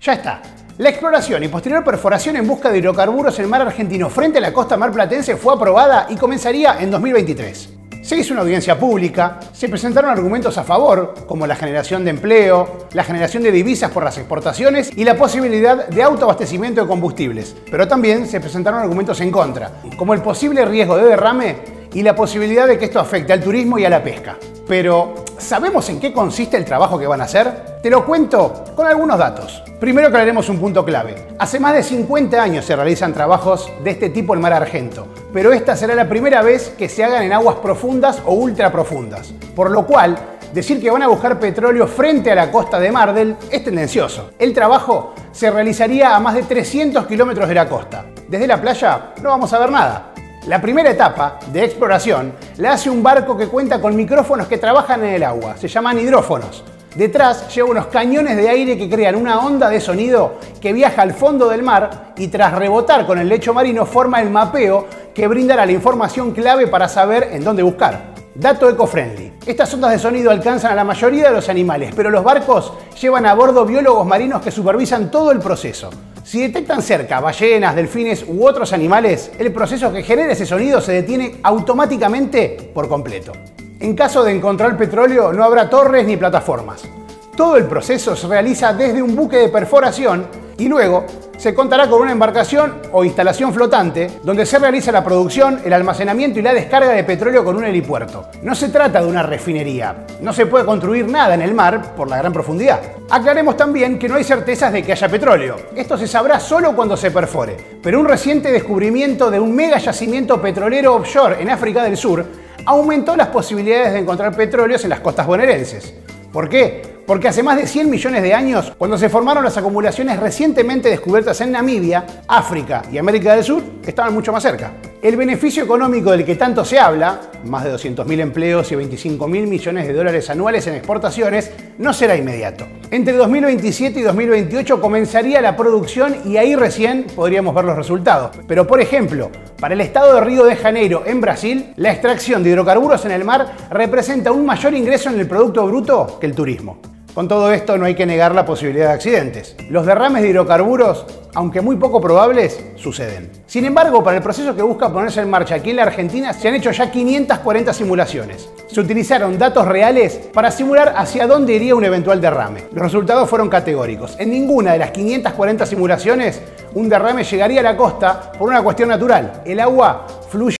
Ya está. La exploración y posterior perforación en busca de hidrocarburos en el mar argentino frente a la costa marplatense fue aprobada y comenzaría en 2023. Se hizo una audiencia pública, se presentaron argumentos a favor, como la generación de empleo, la generación de divisas por las exportaciones y la posibilidad de autoabastecimiento de combustibles. Pero también se presentaron argumentos en contra, como el posible riesgo de derrame y la posibilidad de que esto afecte al turismo y a la pesca. Pero, ¿sabemos en qué consiste el trabajo que van a hacer? Te lo cuento con algunos datos. Primero aclaremos un punto clave. Hace más de 50 años se realizan trabajos de este tipo en mar Argento, pero esta será la primera vez que se hagan en aguas profundas o ultraprofundas. Por lo cual, decir que van a buscar petróleo frente a la costa de Mardel es tendencioso. El trabajo se realizaría a más de 300 kilómetros de la costa. Desde la playa no vamos a ver nada. La primera etapa de exploración la hace un barco que cuenta con micrófonos que trabajan en el agua. Se llaman hidrófonos. Detrás lleva unos cañones de aire que crean una onda de sonido que viaja al fondo del mar y tras rebotar con el lecho marino forma el mapeo que brindará la información clave para saber en dónde buscar. Dato eco-friendly. Estas ondas de sonido alcanzan a la mayoría de los animales, pero los barcos llevan a bordo biólogos marinos que supervisan todo el proceso. Si detectan cerca ballenas, delfines u otros animales, el proceso que genera ese sonido se detiene automáticamente por completo. En caso de encontrar petróleo, no habrá torres ni plataformas. Todo el proceso se realiza desde un buque de perforación y luego se contará con una embarcación o instalación flotante donde se realiza la producción, el almacenamiento y la descarga de petróleo con un helipuerto. No se trata de una refinería, no se puede construir nada en el mar por la gran profundidad. Aclaremos también que no hay certezas de que haya petróleo. Esto se sabrá solo cuando se perfore, pero un reciente descubrimiento de un mega yacimiento petrolero offshore en África del Sur aumentó las posibilidades de encontrar petróleos en las costas bonaerenses. ¿Por qué? Porque hace más de 100 millones de años, cuando se formaron las acumulaciones recientemente descubiertas en Namibia, África y América del Sur, estaban mucho más cerca. El beneficio económico del que tanto se habla, más de 200.000 empleos y 25.000 millones de dólares anuales en exportaciones, no será inmediato. Entre 2027 y 2028 comenzaría la producción y ahí recién podríamos ver los resultados. Pero por ejemplo, para el estado de Río de Janeiro, en Brasil, la extracción de hidrocarburos en el mar representa un mayor ingreso en el Producto Bruto que el turismo. Con todo esto no hay que negar la posibilidad de accidentes. Los derrames de hidrocarburos, aunque muy poco probables, suceden. Sin embargo, para el proceso que busca ponerse en marcha aquí en la Argentina, se han hecho ya 540 simulaciones. Se utilizaron datos reales para simular hacia dónde iría un eventual derrame. Los resultados fueron categóricos. En ninguna de las 540 simulaciones, un derrame llegaría a la costa por una cuestión natural. El agua fluye